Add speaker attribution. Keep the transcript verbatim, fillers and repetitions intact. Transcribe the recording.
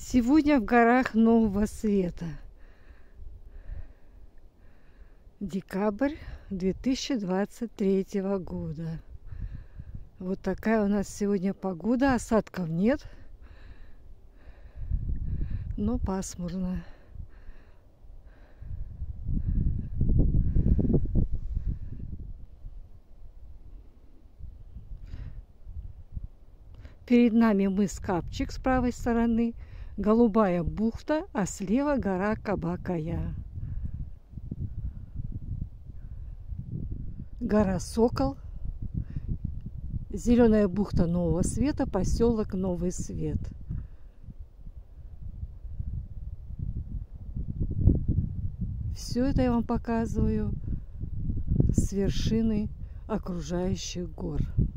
Speaker 1: Сегодня в горах Нового Света. Декабрь две тысячи двадцать третьего года. Вот такая у нас сегодня погода. Осадков нет, но пасмурно. Перед нами мыс Капчик с правой стороны, Голубая бухта, а слева гора Кабакая. Гора Сокол, Зеленая бухта Нового Света, поселок Новый Свет. Все это я вам показываю с вершины окружающих гор.